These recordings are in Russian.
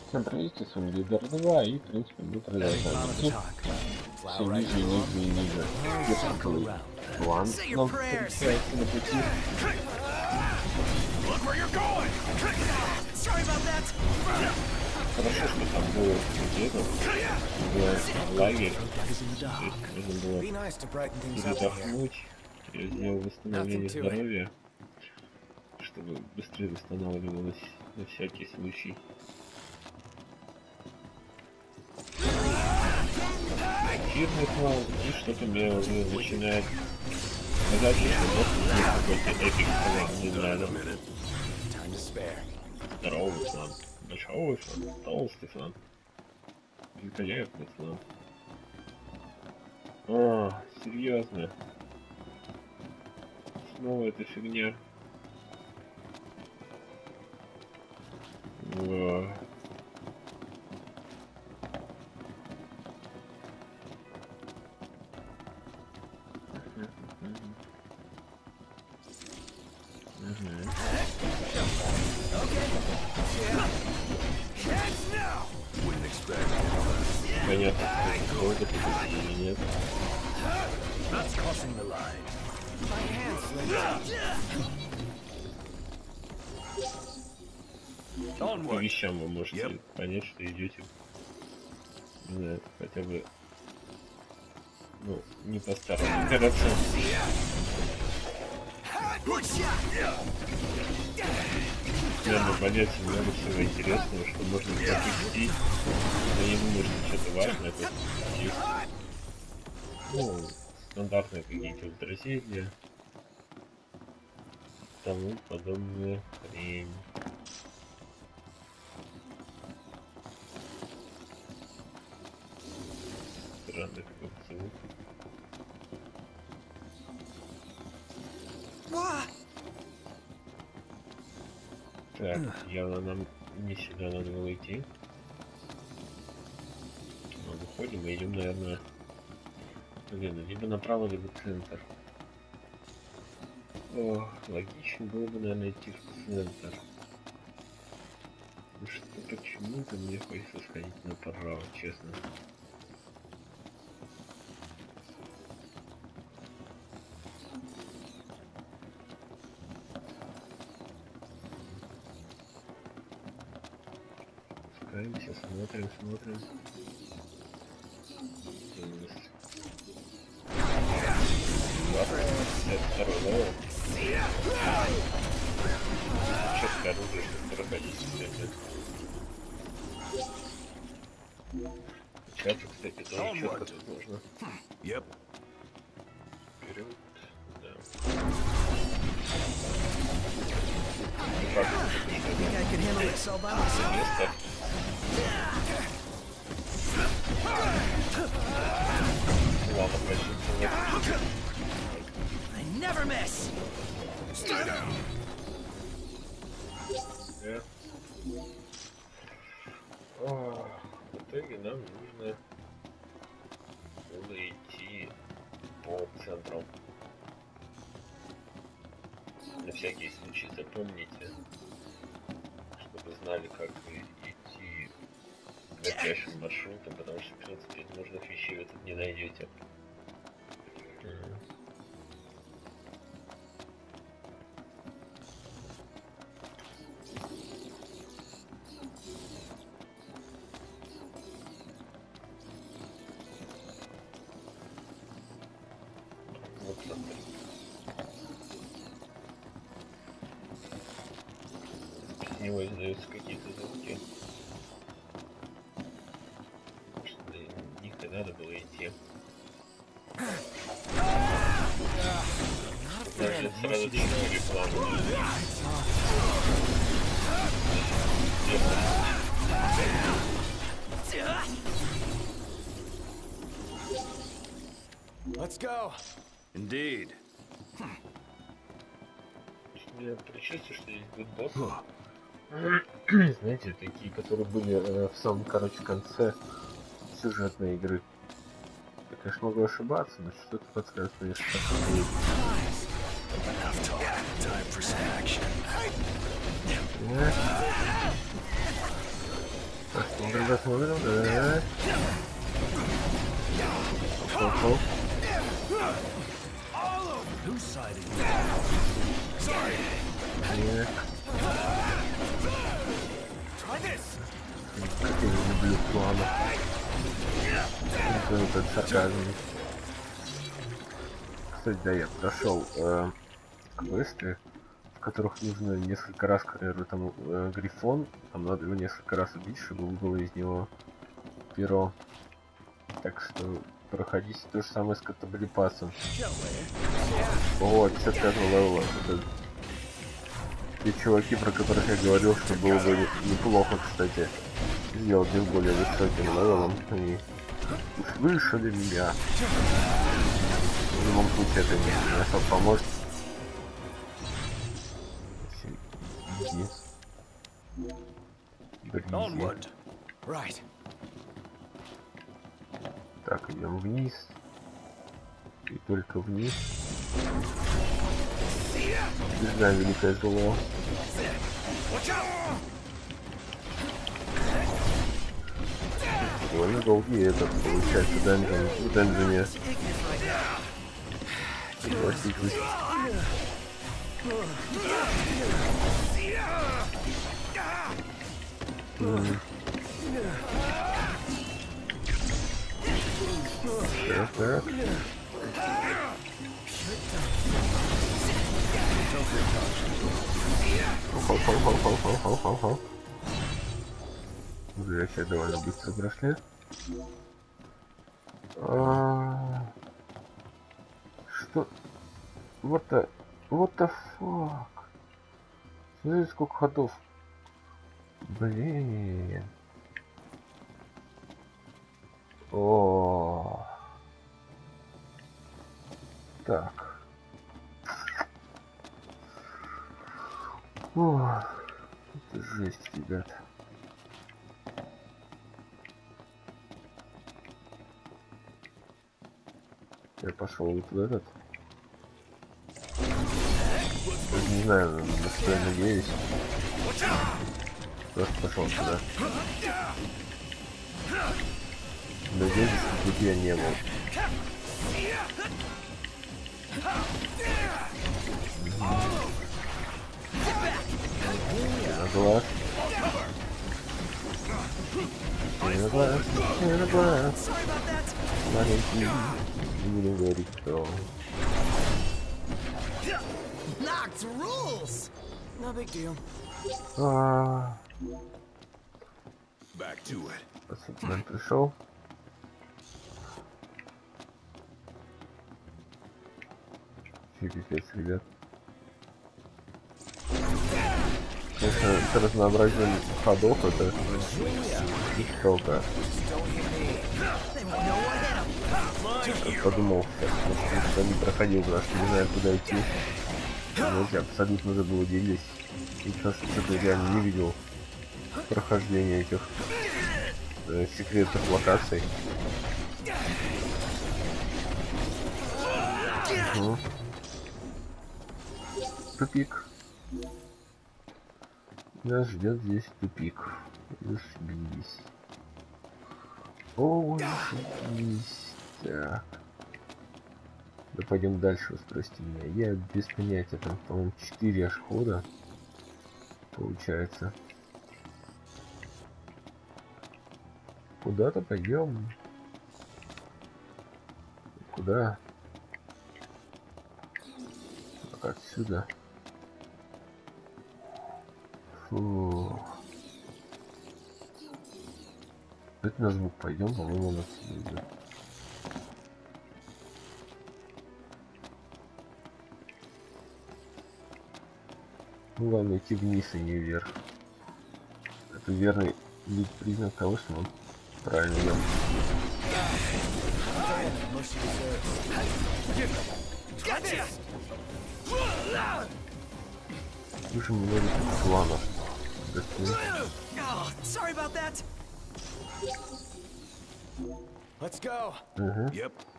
Правительство лидер 2 и, в принципе, мы продолжаем идти все ниже и ниже и ниже. Первый план нам встречается на пути. Хорошо, что там было где-то, лагерь, то есть можно было передохнуть, я сделал восстановление здоровья, чтобы быстрее восстанавливалось на всякий случай. Фирмы клан, и что-то мне уже начинает казаться, что может быть какой-то эпик клан, не надо. Здоровый клан, большой клан, толстый клан, великолепный клан. А, серьезно? Снова эта фигня. Понятно, что это или нет. По вещам вы можете понять, что идете, не знаю, хотя бы, ну, не по старому операции. Наверное, понять много всего интересного, что можно пропустить, но не думаю, что что-то важное тут есть. Ну, стандартные какие-то возражения, тому подобное хрень. Странный какой-то звук. Так, явно нам не сюда надо было идти. Но выходим и идем, наверное, либо направо, либо в центр. О, логично было бы, наверное, идти в центр. Ну что почему-то мне хочется сходить направо, честно. Спускаемся, смотрим. Это второй левел. Четкое оружие, чтобы проходить. Чату, кстати, тоже четко тут можно. Вперед, да. Ладно, пойдем. В итоге нам нужно было идти по центру. На всякий случай запомните, чтобы знали, как идти ближайшим маршрутом, потому что, в принципе, нужных вещей вы тут не найдете. С него издаются какие-то звуки. Что до них и надо было идти. Значит, сразу 4 плана. Let's go. Indeed. Я предчувствую, что здесь будет босс. Знаете, такие, которые были в самом, конце сюжетной игры. Я, конечно, могу ошибаться, но что-то подсказывает мне, что так и будет. Смотрим, смотрим, да. Пошел. Нет. Как я не люблю планы. Это сарказм. Кстати, да, я прошел квесты, в которых нужно несколько раз, к примеру, там грифон, там надо его несколько раз убить, чтобы было из него перо. Так что проходите то же самое с катаблипасом. О, 55 левела. Это те чуваки, про которых я говорил, что было бы неплохо, кстати, сделать их более высоким левелом. Они услышали меня. В любом случае это не особо поможет. Бризи. Так, идем вниз. И только вниз. Бежаем, великое зло. Довольно долгий этот, получается, данжен. В данжене. Согласитесь. Так. Хоу. Уже сейчас довольно быстро прошли. Что? Вот the fuck? Смотрите, сколько ходов. Блин. О. Так. О, это жесть, ребят. Я пошел вот в этот. Даже не знаю, на что я надеюсь. Просто пошел сюда. Надеюсь, что тут я не был. На глаз. Маленький. Не будем говорить, кто. Посмотрим, пришел. Пипец, ребят. Конечно, с разнообразием ходов это их толка. Я подумал, что не проходил, потому что не знаю, куда идти. Вот я абсолютно заблудились. И что-то реально не видел прохождения этих секретных локаций. Угу. Тупик. Нас ждет здесь тупик. Зашибись. О, зашибись. Так. Да пойдем дальше, вы спросите меня. Я без понятия, там, по-моему, 4 аж хода получается. Куда-то пойдем. Куда? Отсюда. Фу. Это на звук пойдем, по-моему, он отсюда идет. Ну, главное идти вниз, а не вверх. Это верный признак того, что мы правильно идем. Слушай, много планов. Ага.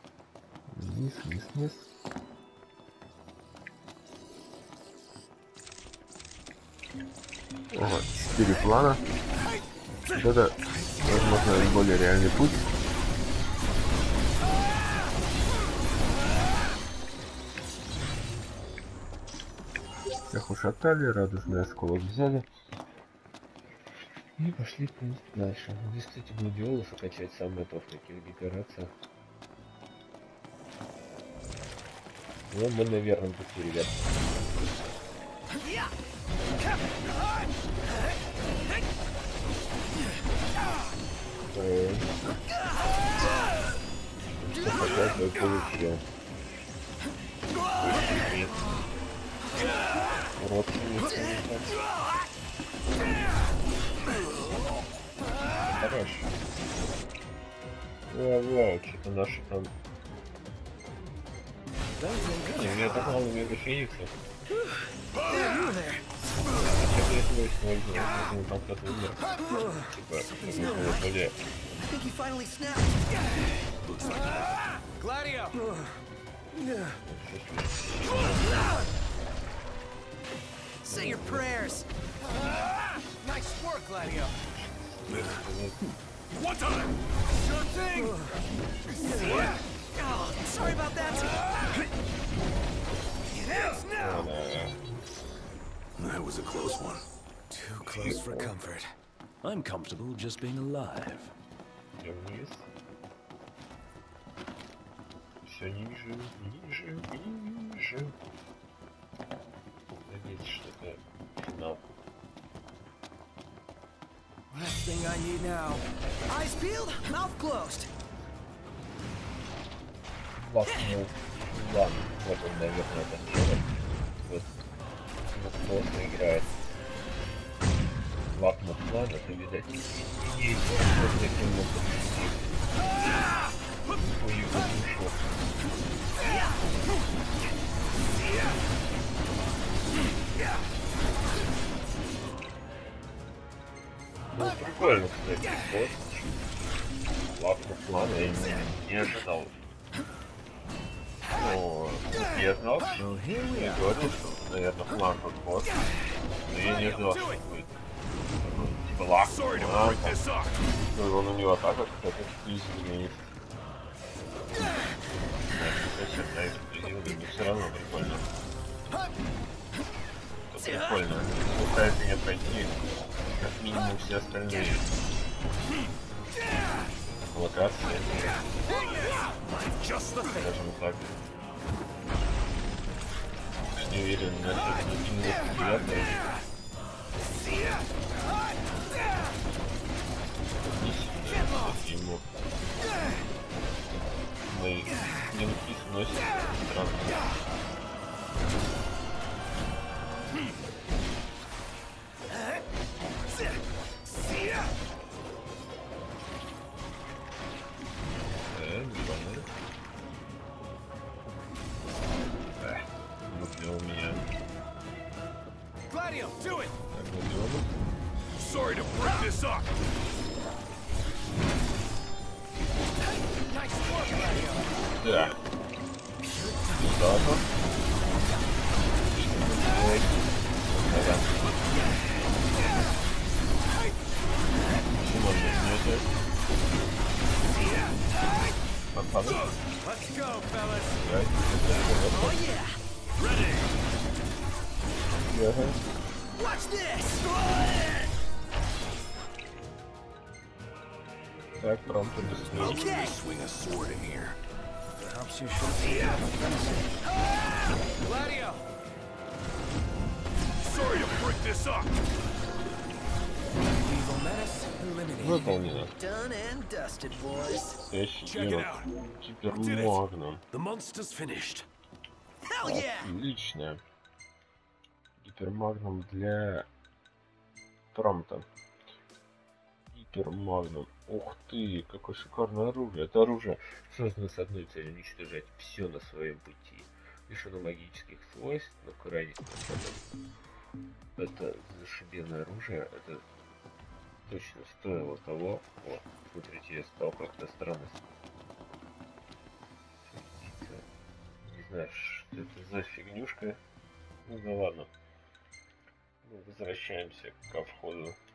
Вниз. Ага, 4 плана. Вот это, возможно, более реальный путь. Их ушатали, радужный осколок взяли. И пошли, в принципе, дальше. Здесь, кстати, гладиолуса качать самое то в таких декорациях. Ну, мы на верном пути, ребят. Что хотел, то и получил. Родственница. Хорош. Что-то наши там... Не, у меня так мало мега фениксов. Сейчас я этого использую, если там кто-то умер. Типа, такого более... Say your prayers. Nice work, Gladio. One time. Sure thing. Oh, sorry about that. Yes, now. That was a close one. Too close for comfort. I'm comfortable just being alive. Все ниже, ниже, ниже. Надеюсь, что это финал. Last thing I need now. Eyes peeled, mouth closed. Ладно, ладно, вот он, наверное, это делает. Вот просто играет. Ладно, план, это, видать, и есть сложный фильм. Ой, его душу. Ну, прикольно, кстати, вот. Ладно, план, я не ожидал. Ну, я знал, что говорил, что, наверное, план тут вот. Но я не ожидал, что будет. Типа ладно, ну, он у него атака какая-то эксклюзивная есть. Да, эксклюзивная, но все равно прикольно. Это прикольно. Пытается меня пройти, как минимум, все остальные локации. Скажем так. Не уверен, насчет 99-й. Ему мои клинки сносят странно. Gladio, do it! Sorry to break this up! Nice work, Gladio! Да. Ладно. Да. Почему он не снесет? Подпадает. Let's go, fellas! Oh yeah! Ready! Yeah. Watch this! Так, промптер быстрее. Okay. Swing a sword in here. Perhaps you should. Gladio! Sorry to break this up! Evil menace eliminated. Выполнено. Done and dusted, boys. Check it out. Гипермагнум. The monster's finished. Hell yeah! Отлично. Гипермагнум для промпта. Гипермагнум. Ух ты, какое шикарное оружие. Это оружие создано с одной целью — уничтожать все на своем пути. Лишено магических свойств, но крайне способно. Это зашибенное оружие. Это точно стоило того. Вот, смотрите, я стал как-то странность. Не знаю, что это за фигнюшка. Ну да ладно. Возвращаемся ко входу